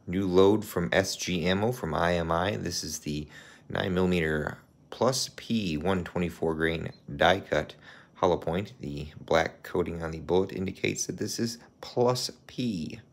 New load from S.G. Ammo from IMI. This is the 9mm plus P 124 grain die cut hollow point. The black coating on the bullet indicates that this is plus P.